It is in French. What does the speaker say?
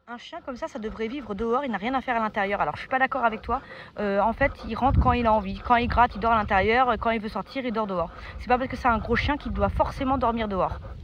Un chien comme ça devrait vivre dehors, il n'a rien à faire à l'intérieur. Alors je suis pas d'accord avec toi, en fait, il rentre quand il a envie. Quand il gratte, il dort à l'intérieur, quand il veut sortir, il dort dehors. C'est pas parce que c'est un gros chien qu'il doit forcément dormir dehors.